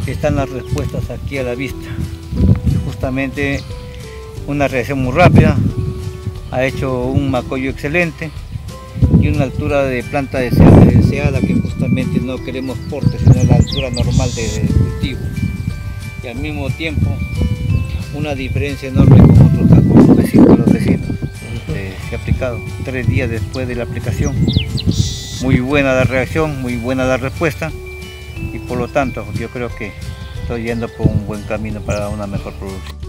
están las respuestas aquí a la vista. Justamente una reacción muy rápida, ha hecho un macollo excelente y una altura de planta deseada, que justamente no queremos porte, sino la altura normal de cultivo. Y al mismo tiempo una diferencia enorme con los vecinos. Se ha aplicado 3 días después de la aplicación. Muy buena la reacción, muy buena la respuesta, y por lo tanto yo creo que estoy yendo por un buen camino para una mejor producción.